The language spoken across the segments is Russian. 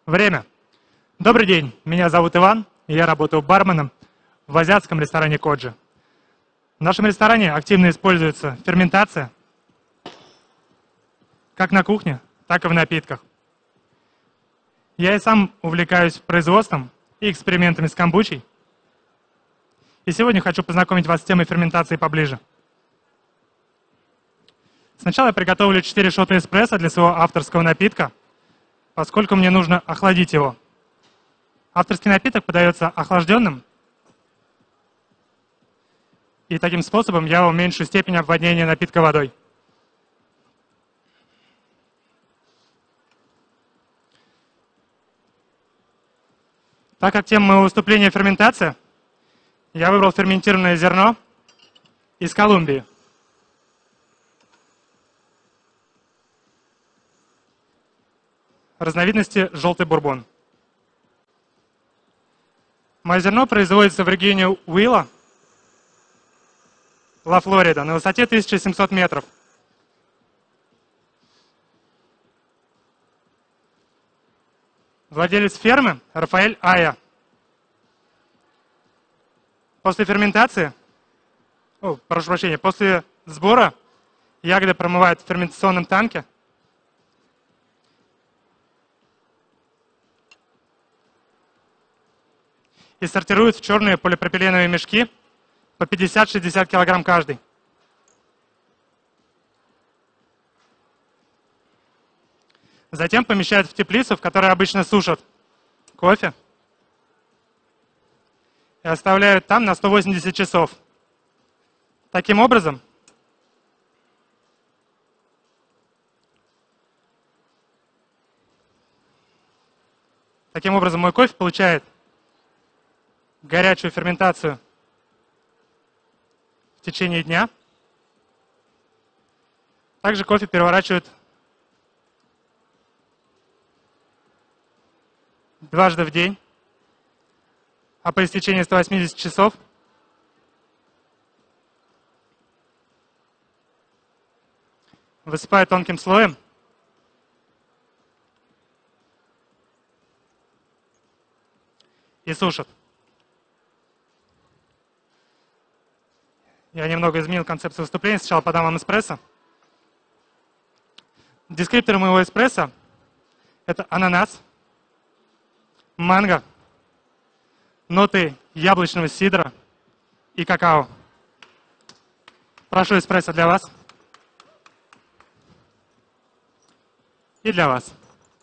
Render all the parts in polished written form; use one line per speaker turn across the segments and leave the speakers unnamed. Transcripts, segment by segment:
Время. Добрый день, меня зовут Иван, и я работаю барменом в азиатском ресторане Коджи. В нашем ресторане активно используется ферментация, как на кухне, так и в напитках. Я и сам увлекаюсь производством и экспериментами с камбучей. И сегодня хочу познакомить вас с темой ферментации поближе. Сначала я приготовлю 4 шота эспрессо для своего авторского напитка, поскольку мне нужно охладить его. Авторский напиток подается охлажденным, и таким способом я уменьшу степень обводнения напитка водой. Так как тема моего выступления ферментация, я выбрал ферментированное зерно из Колумбии. Разновидности желтый бурбон. Мое зерно производится в регионе Уилла, Флорида, на высоте 1700 метров. Владелец фермы Рафаэль Ая. После ферментации, прошу прощения, после сбора ягоды промывают в ферментационном танке. И сортируют в черные полипропиленовые мешки по 50-60 килограмм каждый. Затем помещают в теплицу, в которой обычно сушат кофе, и оставляют там на 180 часов. Таким образом, мой кофе получает горячую ферментацию в течение дня. Также кофе переворачивают дважды в день, а по истечении 180 часов высыпают тонким слоем и сушат. Я немного изменил концепцию выступления. Сначала подам вам эспрессо. Дескрипторы моего эспрессо – это ананас, манго, ноты яблочного сидра и какао. Прошу эспрессо для вас и для вас.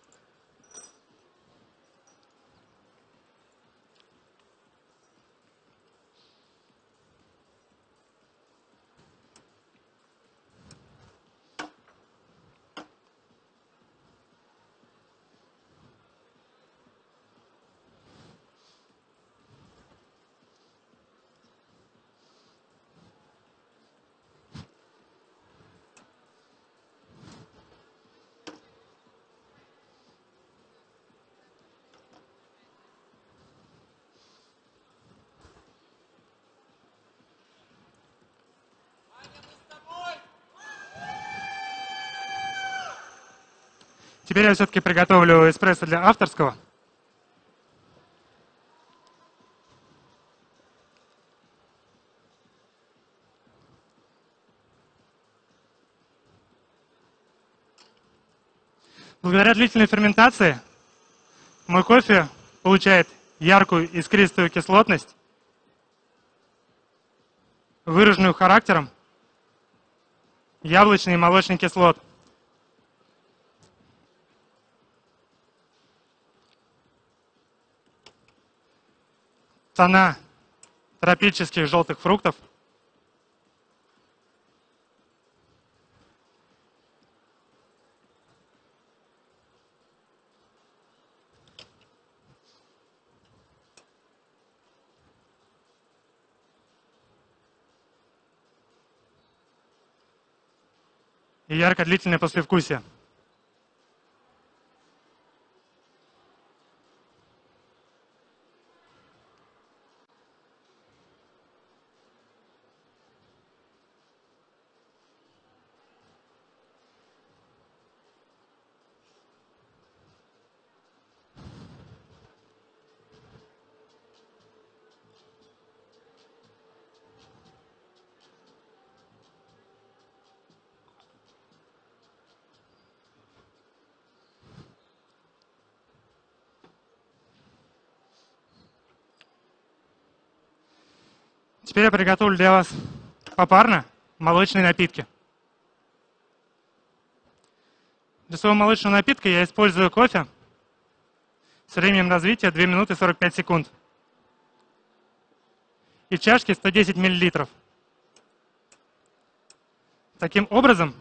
Теперь я все-таки приготовлю эспрессо для авторского. Благодаря длительной ферментации мой кофе получает яркую искристую кислотность, выраженную характером яблочный и молочный кислот. Тона тропических желтых фруктов. И ярко-длительное послевкусие. Теперь я приготовлю для вас попарно молочные напитки. Для своего молочного напитка я использую кофе с временем развития 2 минуты 45 секунд. И в чашке 110 мл. Таким образом,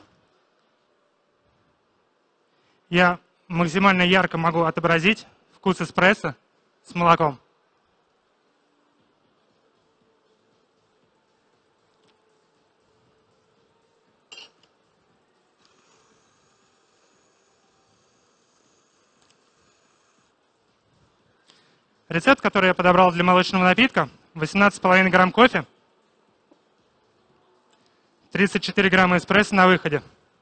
я максимально ярко могу отобразить вкус эспрессо с молоком. Рецепт, который я подобрал для молочного напитка: 18,5 грамм кофе, 34 грамма эспрессо на выходе.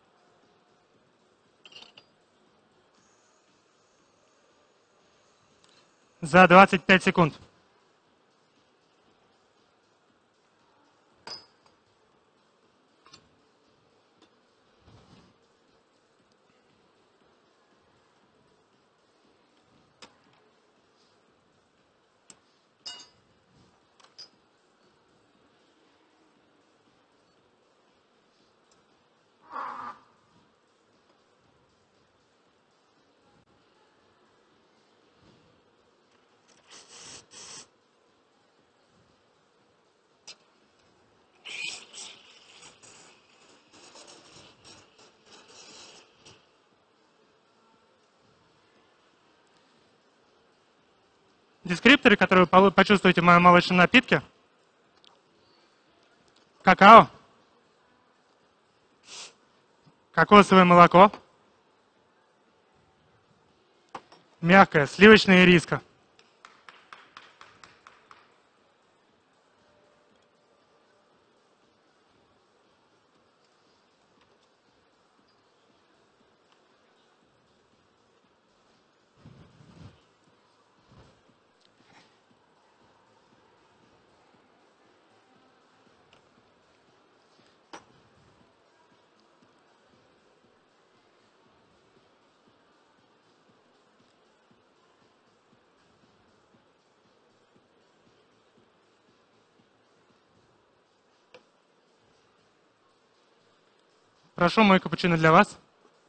За 25 секунд. Дескрипторы, которые вы почувствуете в моем молочном напитке: какао, кокосовое молоко, мягкое сливочное ириска. Прошу, мой капучино для вас.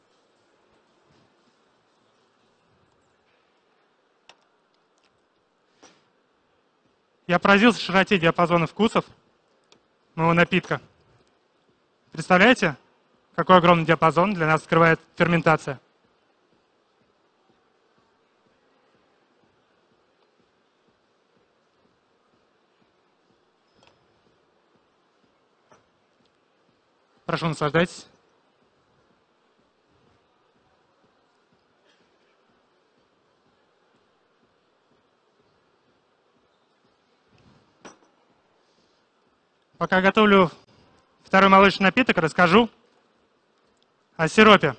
Я поразился широте диапазона вкусов моего напитка. Представляете, какой огромный диапазон для нас открывает ферментация? Прошу, наслаждайтесь. Пока готовлю второй молочный напиток, расскажу о сиропе,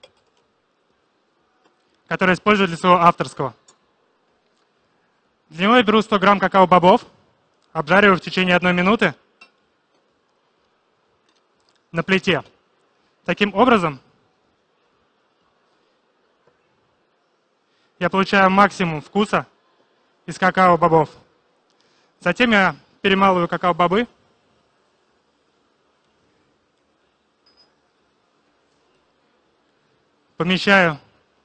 который использую для своего авторского. Для него я беру 100 грамм какао-бобов, обжариваю в течение 1 минуты на плите. Таким образом, я получаю максимум вкуса из какао-бобов. Затем я перемалываю какао-бобы, помещаю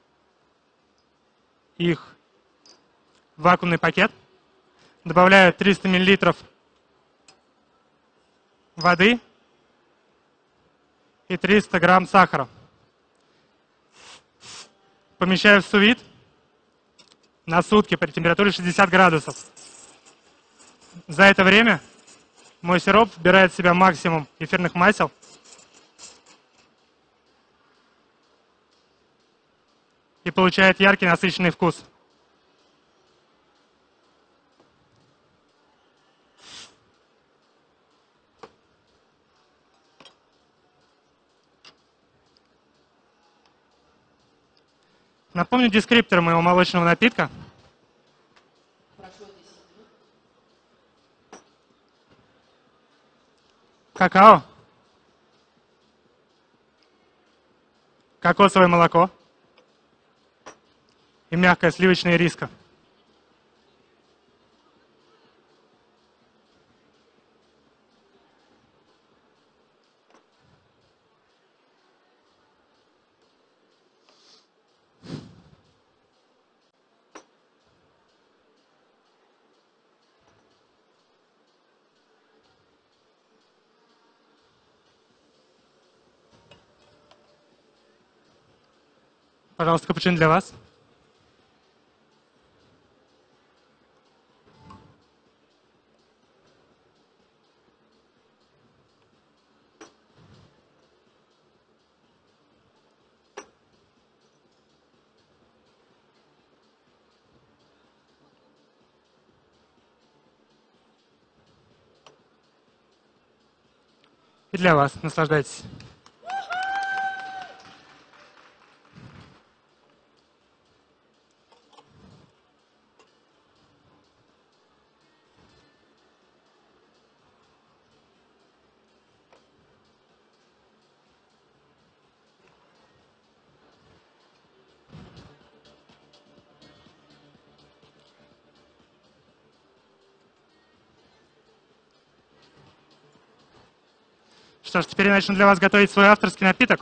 их в вакуумный пакет, добавляю 300 мл воды и 300 грамм сахара. Помещаю в су-вид на сутки при температуре 60 градусов. За это время мой сироп вбирает в себя максимум эфирных масел и получает яркий насыщенный вкус. Напомню дескриптор моего молочного напитка. Какао, кокосовое молоко и мягкое сливочное ириска. Пожалуйста, капучино для вас. И для вас. Наслаждайтесь. Что ж, теперь я начну для вас готовить свой авторский напиток.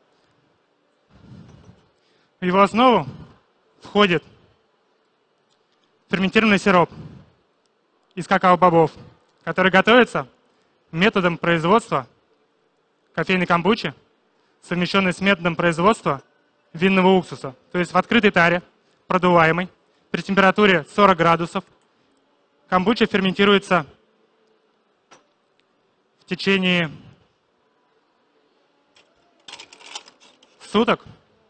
В его основу входит ферментированный сироп из какао-бобов, который готовится методом производства кофейной камбучи, совмещенной с методом производства винного уксуса. То есть в открытой таре, продуваемой, при температуре 40 градусов, камбуча ферментируется в течение суток.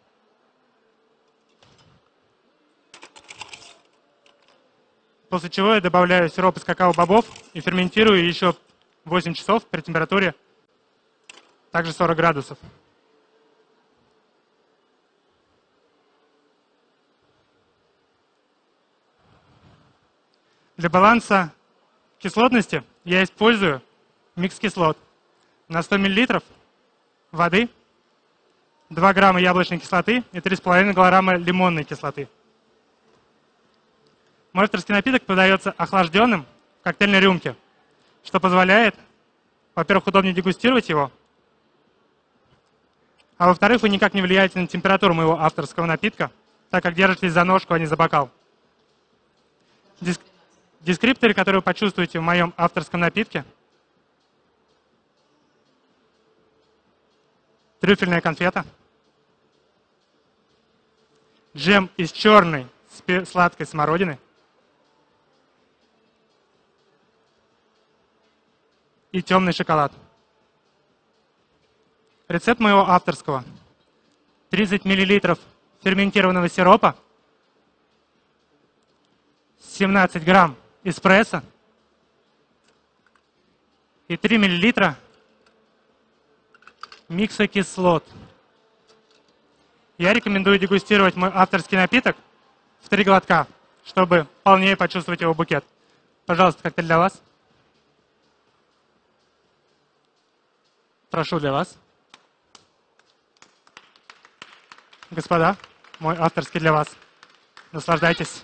После чего я добавляю сироп из какао-бобов и ферментирую еще 8 часов при температуре также 40 градусов. Для баланса кислотности я использую микс кислот. На 100 мл воды, 2 грамма яблочной кислоты и 3,5 грамма лимонной кислоты. Мой авторский напиток подается охлажденным в коктейльной рюмке, что позволяет, во-первых, удобнее дегустировать его, а во-вторых, вы никак не влияете на температуру моего авторского напитка, так как держитесь за ножку, а не за бокал. Дескрипторы, которые вы почувствуете в моем авторском напитке: трюфельная конфета, джем из черной сладкой смородины и темный шоколад. Рецепт моего авторского: 30 мл ферментированного сиропа, 17 грамм эспрессо и 3 мл микса кислот. Я рекомендую дегустировать мой авторский напиток в 3 глотка, чтобы полнее почувствовать его букет. Пожалуйста, коктейль для вас. Прошу для вас. Господа, мой авторский для вас. Наслаждайтесь.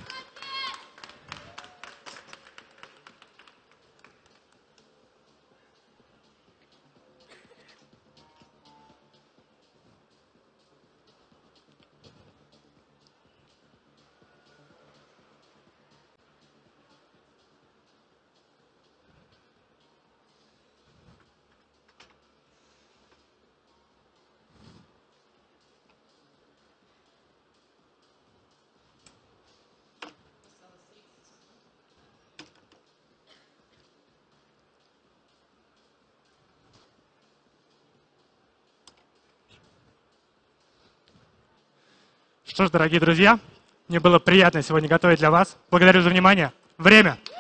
Что ж, дорогие друзья, мне было приятно сегодня готовить для вас. Благодарю за внимание. Время!